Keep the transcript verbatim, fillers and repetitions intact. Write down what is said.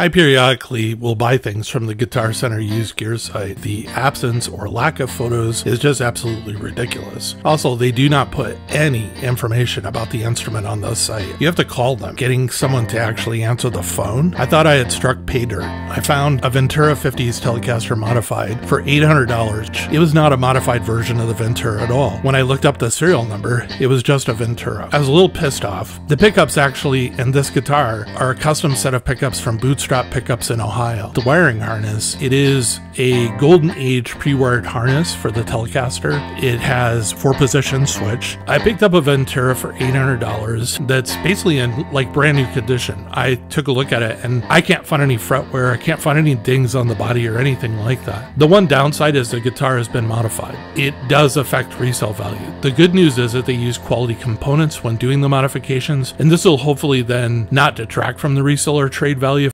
I periodically will buy things from the Guitar Center used gear site. The absence or lack of photos is just absolutely ridiculous. Also, they do not put any information about the instrument on the site. You have to call them. Getting someone to actually answer the phone, I thought I had struck pay dirt. I found a Vintera fifties Telecaster Modified for eight hundred dollars. It was not a modified version of the Vintera at all. When I looked up the serial number, it was just a Vintera. I was a little pissed off. The pickups actually in this guitar are a custom set of pickups from Bootstrap Pickups in Ohio. The wiring harness, it is a golden age pre-wired harness for the Telecaster. It has four position switch. I picked up a Vintera for eight hundred dollars that's basically in like brand new condition. I took a look at it and I can't find any fretwear. I can't find any dings on the body or anything like that. The one downside is the guitar has been modified. It does affect resale value. The good news is that they use quality components when doing the modifications, and this will hopefully then not detract from the resale or trade value.